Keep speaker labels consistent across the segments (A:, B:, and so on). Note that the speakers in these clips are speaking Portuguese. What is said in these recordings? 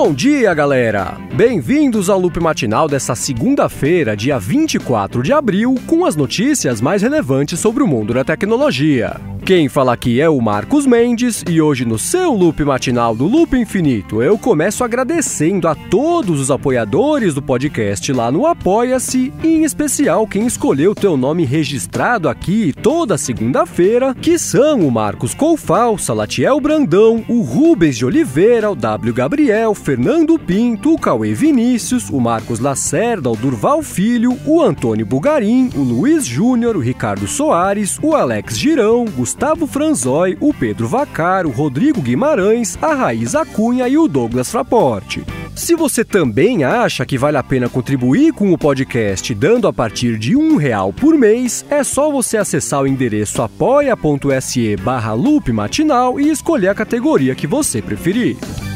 A: Bom dia, galera! Bem-vindos ao Loop Matinal dessa segunda-feira, dia 24 de abril, com as notícias mais relevantes sobre o mundo da tecnologia. Quem fala aqui é o Marcos Mendes e hoje no seu Loop Matinal do Loop Infinito eu começo agradecendo a todos os apoiadores do podcast lá no Apoia-se e em especial quem escolheu ter o nome registrado aqui toda segunda-feira, que são o Marcos Coufal, Salatiel Brandão, o Rubens de Oliveira, o W. Gabriel, Fernando Pinto, o Cauê Vinícius, o Marcos Lacerda, o Durval Filho, o Antônio Bugarim, o Luiz Júnior, o Ricardo Soares, o Alex Girão, Gustavo Franzói, o Pedro Vacar, o Rodrigo Guimarães, a Raíza Cunha e o Douglas Fraporte. Se você também acha que vale a pena contribuir com o podcast dando a partir de R$1 por mês, é só você acessar o endereço apoia.se/loopmatinal e escolher a categoria que você preferir.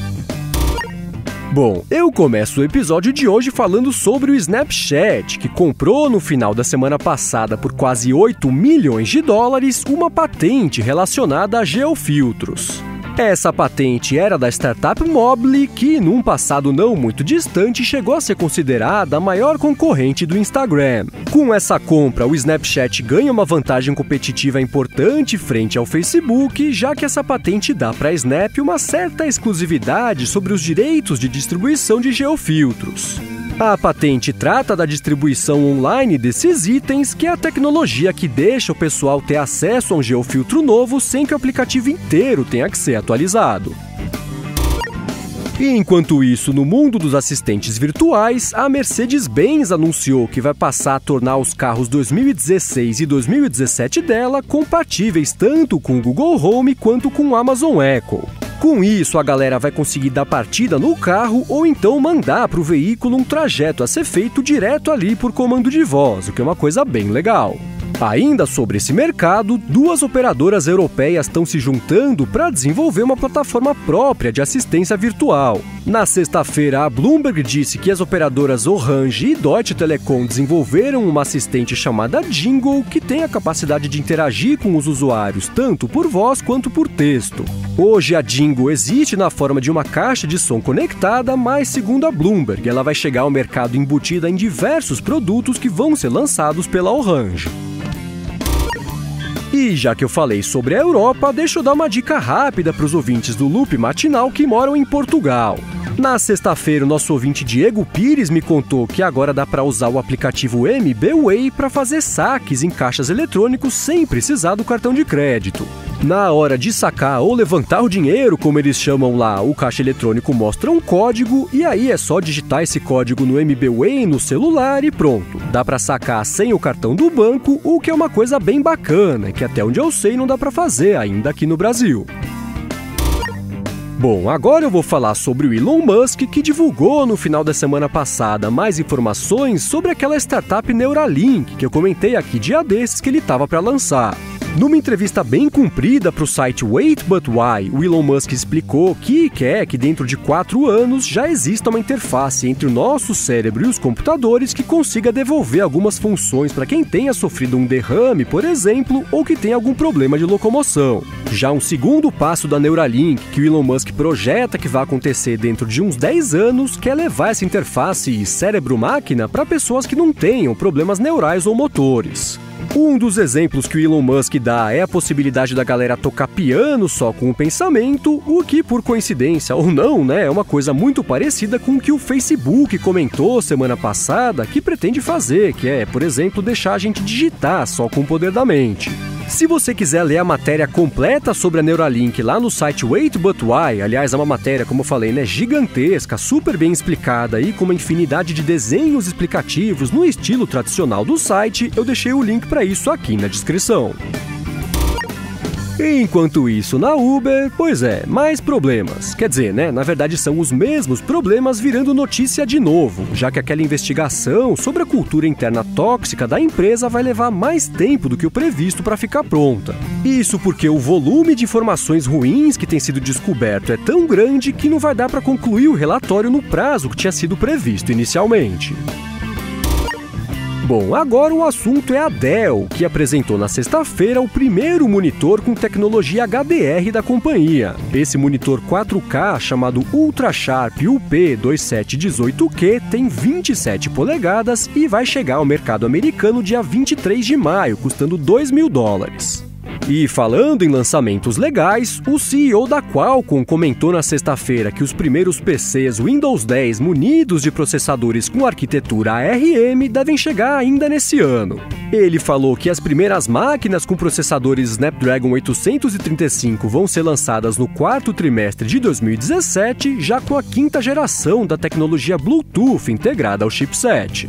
A: Bom, eu começo o episódio de hoje falando sobre o Snapchat, que comprou no final da semana passada por quase $8 milhões uma patente relacionada a geofiltros. Essa patente era da startup Mobly, que num passado não muito distante chegou a ser considerada a maior concorrente do Instagram. Com essa compra, o Snapchat ganha uma vantagem competitiva importante frente ao Facebook, já que essa patente dá para a Snap uma certa exclusividade sobre os direitos de distribuição de geofiltros. A patente trata da distribuição online desses itens, que é a tecnologia que deixa o pessoal ter acesso a um geofiltro novo sem que o aplicativo inteiro tenha que ser atualizado. E enquanto isso, no mundo dos assistentes virtuais, a Mercedes-Benz anunciou que vai passar a tornar os carros 2016 e 2017 dela compatíveis tanto com o Google Home quanto com o Amazon Echo. Com isso, a galera vai conseguir dar partida no carro ou então mandar para o veículo um trajeto a ser feito direto ali por comando de voz, o que é uma coisa bem legal. Ainda sobre esse mercado, duas operadoras europeias estão se juntando para desenvolver uma plataforma própria de assistência virtual. Na sexta-feira, a Bloomberg disse que as operadoras Orange e Deutsche Telekom desenvolveram uma assistente chamada Jingle, que tem a capacidade de interagir com os usuários tanto por voz quanto por texto. Hoje, a Jingle existe na forma de uma caixa de som conectada, mas segundo a Bloomberg, ela vai chegar ao mercado embutida em diversos produtos que vão ser lançados pela Orange. E já que eu falei sobre a Europa, deixa eu dar uma dica rápida para os ouvintes do Loop Matinal que moram em Portugal. Na sexta-feira, o nosso ouvinte Diego Pires me contou que agora dá para usar o aplicativo MBWay para fazer saques em caixas eletrônicos sem precisar do cartão de crédito. Na hora de sacar ou levantar o dinheiro, como eles chamam lá, o caixa eletrônico mostra um código e aí é só digitar esse código no MBWay no celular e pronto. Dá para sacar sem o cartão do banco, o que é uma coisa bem bacana, que até onde eu sei não dá para fazer ainda aqui no Brasil. Bom, agora eu vou falar sobre o Elon Musk, que divulgou no final da semana passada mais informações sobre aquela startup Neuralink que eu comentei aqui dia desses que ele estava para lançar. Numa entrevista bem comprida para o site Wait But Why, o Elon Musk explicou que quer que dentro de 4 anos já exista uma interface entre o nosso cérebro e os computadores que consiga devolver algumas funções para quem tenha sofrido um derrame, por exemplo, ou que tenha algum problema de locomoção. Já um segundo passo da Neuralink, que o Elon Musk projeta que vai acontecer dentro de uns 10 anos, que é levar essa interface cérebro-máquina para pessoas que não tenham problemas neurais ou motores. Um dos exemplos que o Elon Musk dá é a possibilidade da galera tocar piano só com o pensamento, o que, por coincidência ou não, é uma coisa muito parecida com o que o Facebook comentou semana passada que pretende fazer, que é, por exemplo, deixar a gente digitar só com o poder da mente. Se você quiser ler a matéria completa sobre a Neuralink lá no site Wait But Why, aliás, é uma matéria, como eu falei, gigantesca, super bem explicada e com uma infinidade de desenhos explicativos no estilo tradicional do site, eu deixei o link para isso aqui na descrição. Enquanto isso, na Uber, pois é, mais problemas. Quer dizer, na verdade são os mesmos problemas virando notícia de novo, já que aquela investigação sobre a cultura interna tóxica da empresa vai levar mais tempo do que o previsto para ficar pronta. Isso porque o volume de informações ruins que tem sido descoberto é tão grande que não vai dar para concluir o relatório no prazo que tinha sido previsto inicialmente. Bom, agora o assunto é a Dell, que apresentou na sexta-feira o primeiro monitor com tecnologia HDR da companhia. Esse monitor 4K, chamado UltraSharp UP2718Q, tem 27 polegadas e vai chegar ao mercado americano dia 23 de maio, custando $2.000. E falando em lançamentos legais, o CEO da Qualcomm comentou na sexta-feira que os primeiros PCs Windows 10 munidos de processadores com arquitetura ARM devem chegar ainda nesse ano. Ele falou que as primeiras máquinas com processadores Snapdragon 835 vão ser lançadas no quarto trimestre de 2017, já com a quinta geração da tecnologia Bluetooth integrada ao chipset.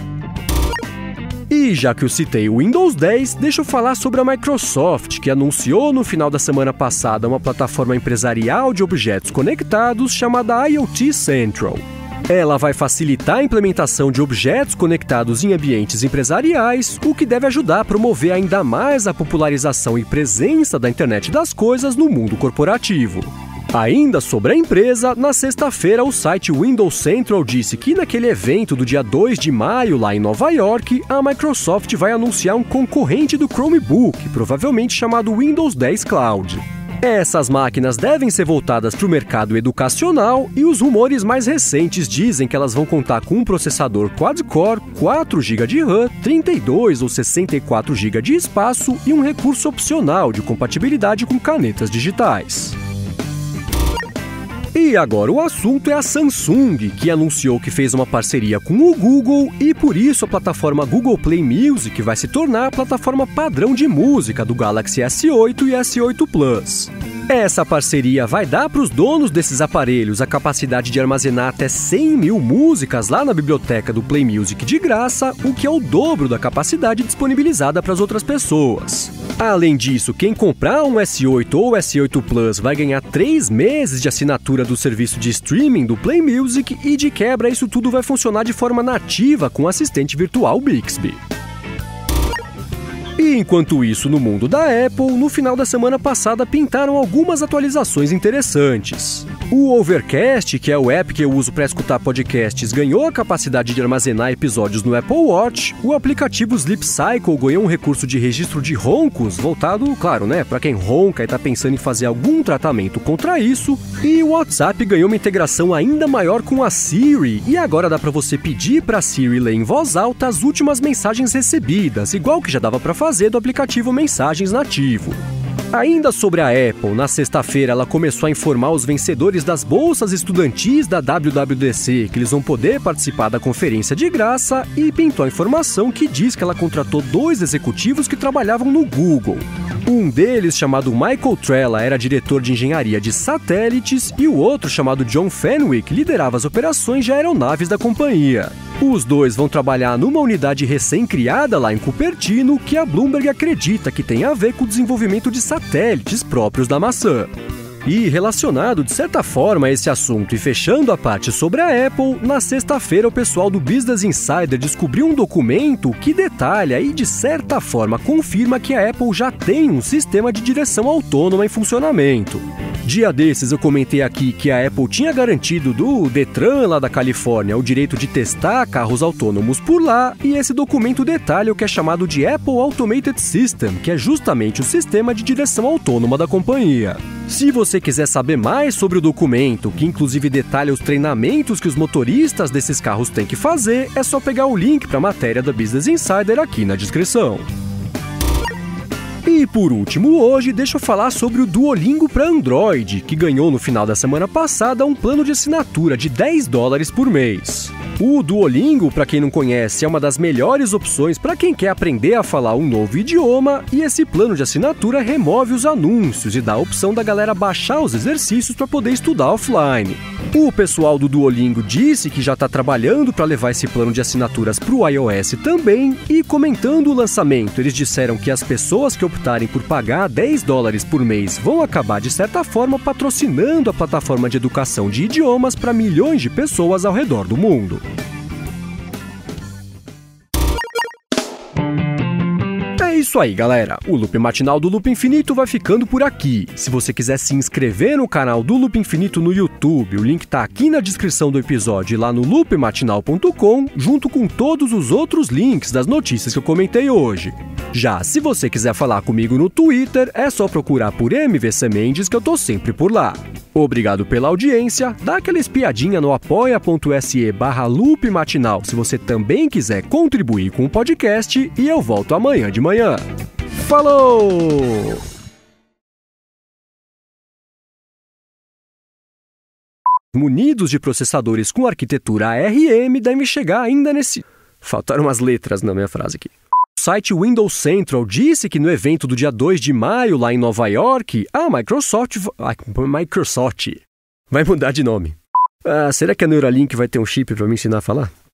A: E já que eu citei o Windows 10, deixa eu falar sobre a Microsoft, que anunciou no final da semana passada uma plataforma empresarial de objetos conectados chamada IoT Central. Ela vai facilitar a implementação de objetos conectados em ambientes empresariais, o que deve ajudar a promover ainda mais a popularização e presença da internet das coisas no mundo corporativo. Ainda sobre a empresa, na sexta-feira o site Windows Central disse que naquele evento do dia 2 de maio lá em Nova York, a Microsoft vai anunciar um concorrente do Chromebook, provavelmente chamado Windows 10 Cloud. Essas máquinas devem ser voltadas para o mercado educacional e os rumores mais recentes dizem que elas vão contar com um processador quad-core, 4 GB de RAM, 32 ou 64 GB de espaço e um recurso opcional de compatibilidade com canetas digitais. E agora o assunto é a Samsung, que anunciou que fez uma parceria com o Google e por isso a plataforma Google Play Music vai se tornar a plataforma padrão de música do Galaxy S8 e S8 Plus. Essa parceria vai dar para os donos desses aparelhos a capacidade de armazenar até 100 mil músicas lá na biblioteca do Play Music de graça, o que é o dobro da capacidade disponibilizada para as outras pessoas. Além disso, quem comprar um S8 ou S8 Plus vai ganhar 3 meses de assinatura do serviço de streaming do Play Music e, de quebra, isso tudo vai funcionar de forma nativa com o assistente virtual Bixby. E enquanto isso, no mundo da Apple, no final da semana passada pintaram algumas atualizações interessantes. O Overcast, que é o app que eu uso para escutar podcasts, ganhou a capacidade de armazenar episódios no Apple Watch. O aplicativo Sleep Cycle ganhou um recurso de registro de roncos, voltado, claro, para quem ronca e está pensando em fazer algum tratamento contra isso. E o WhatsApp ganhou uma integração ainda maior com a Siri, e agora dá para você pedir para a Siri ler em voz alta as últimas mensagens recebidas, igual que já dava para fazer do aplicativo Mensagens nativo. Ainda sobre a Apple, na sexta-feira ela começou a informar os vencedores das bolsas estudantis da WWDC que eles vão poder participar da conferência de graça e pintou a informação que diz que ela contratou 2 executivos que trabalhavam no Google. Um deles, chamado Michael Trella, era diretor de engenharia de satélites e o outro, chamado John Fenwick, liderava as operações de aeronaves da companhia. Os dois vão trabalhar numa unidade recém-criada lá em Cupertino que a Bloomberg acredita que tem a ver com o desenvolvimento de satélites próprios da maçã. E relacionado de certa forma a esse assunto e fechando a parte sobre a Apple, na sexta-feira o pessoal do Business Insider descobriu um documento que detalha e de certa forma confirma que a Apple já tem um sistema de direção autônoma em funcionamento. Dia desses eu comentei aqui que a Apple tinha garantido do Detran lá da Califórnia o direito de testar carros autônomos por lá, e esse documento detalha o que é chamado de Apple Automated System, que é justamente o sistema de direção autônoma da companhia. Se você quiser saber mais sobre o documento, que inclusive detalha os treinamentos que os motoristas desses carros têm que fazer, é só pegar o link para a matéria da Business Insider aqui na descrição. E por último hoje, deixa eu falar sobre o Duolingo para Android, que ganhou no final da semana passada um plano de assinatura de $10 por mês. O Duolingo, para quem não conhece, é uma das melhores opções para quem quer aprender a falar um novo idioma, e esse plano de assinatura remove os anúncios e dá a opção da galera baixar os exercícios para poder estudar offline. O pessoal do Duolingo disse que já está trabalhando para levar esse plano de assinaturas para o iOS também, e comentando o lançamento, eles disseram que as pessoas que optarem por pagar $10 por mês vão acabar, de certa forma, patrocinando a plataforma de educação de idiomas para milhões de pessoas ao redor do mundo. isso aí, galera. O Loop Matinal do Loop Infinito vai ficando por aqui. Se você quiser se inscrever no canal do Loop Infinito no YouTube, o link tá aqui na descrição do episódio e lá no loopmatinal.com, junto com todos os outros links das notícias que eu comentei hoje. Já se você quiser falar comigo no Twitter, é só procurar por MVC Mendes que eu tô sempre por lá. Obrigado pela audiência, dá aquela espiadinha no apoia.se/loopmatinal se você também quiser contribuir com o podcast e eu volto amanhã de manhã. Falou! Munidos de processadores com arquitetura ARM devem chegar ainda nesse... Faltaram umas letras na minha frase aqui. O site Windows Central disse que no evento do dia 2 de maio, lá em Nova York, a Microsoft vai mudar de nome. Será que a Neuralink vai ter um chip para me ensinar a falar?